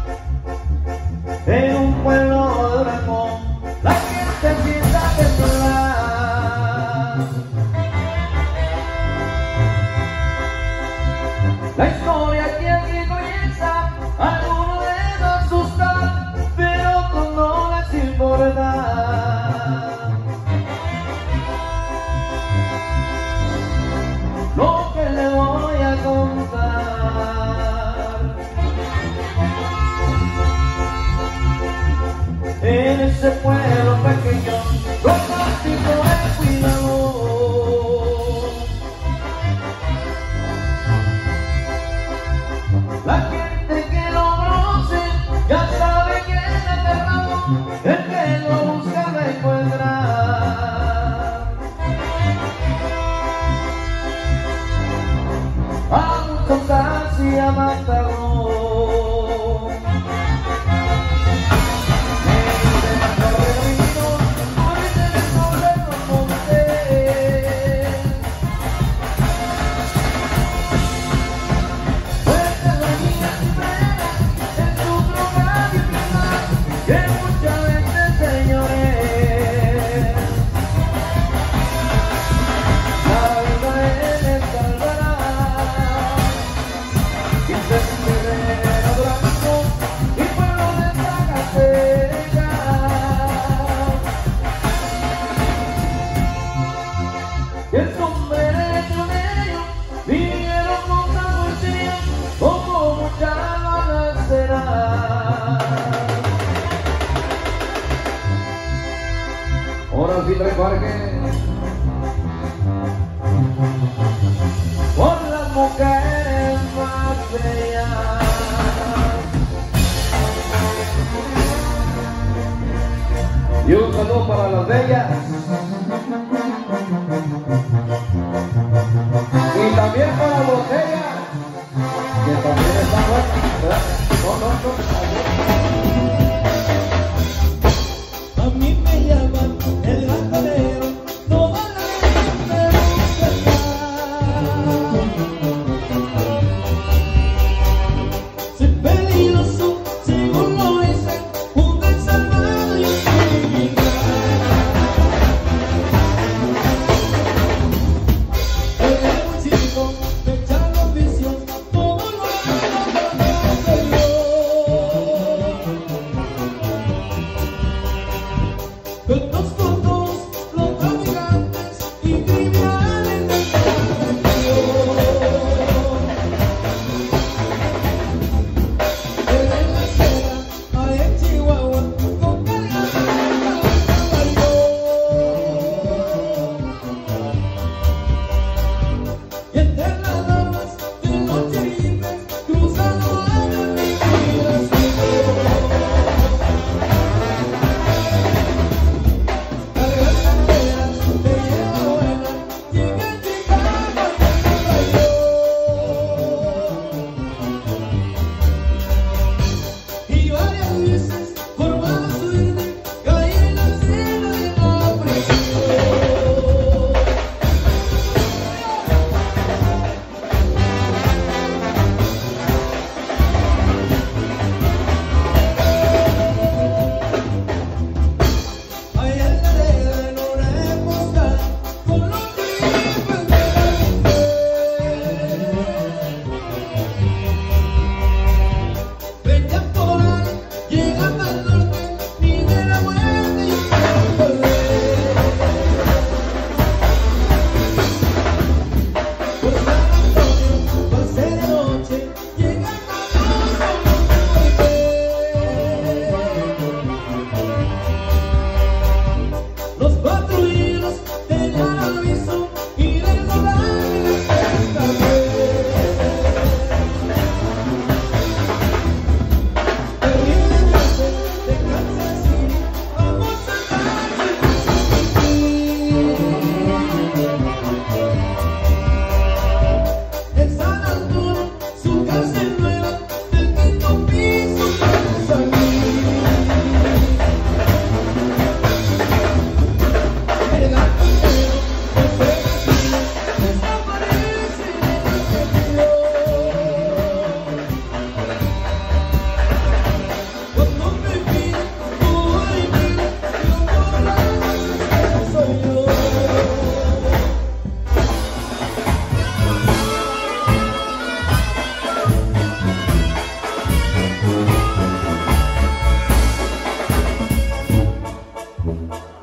En un pueblo de Durango la gente empieza a temblar. La historia que aquí comienza, algunos les va a asustar, pero a otros no les importa. Lo que le voy a contar, en ese pueblo pequeño, los patitos de cuidado. La gente que lo conoce ya sabe que es aterrado, el que lo busca lo encuentra. A muchos casi a matarlo. Ahora sí trae parque por las mujeres más bellas. Y un saludo para las bellas. Y también para las botellas, que también están buenas, ¿verdad? No. A mí me llaman el ganadero, toda la vida me gusta estar. Soy peligroso, según lo dicen, un desalmado y un criminal.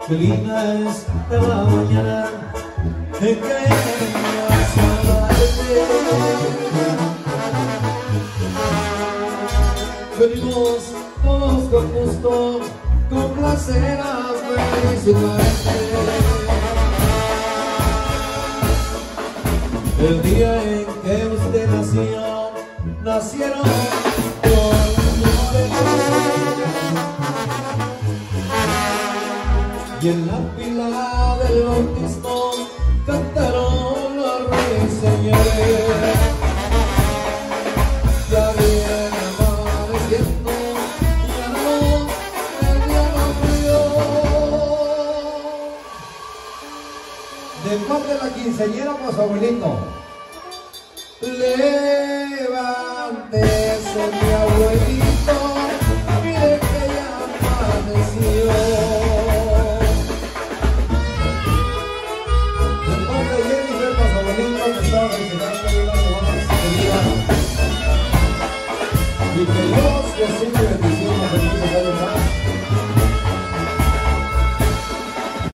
qué linda es la mañana en que venimos todos con gusto, con placer a felicitarte. El día en que usted nació, nacieron todos ustedes. Y en la pila del bautismo cantaron los ruiseñores. Ya viene amaneciendo, ya no, el día no frío. De parte de la quinceañera para su abuelito. Levántese mi abuelito, mire que ya amaneció. De parte de Jennifer para su abuelito que estaba felicitando una semana seguida. Y que Dios le siga.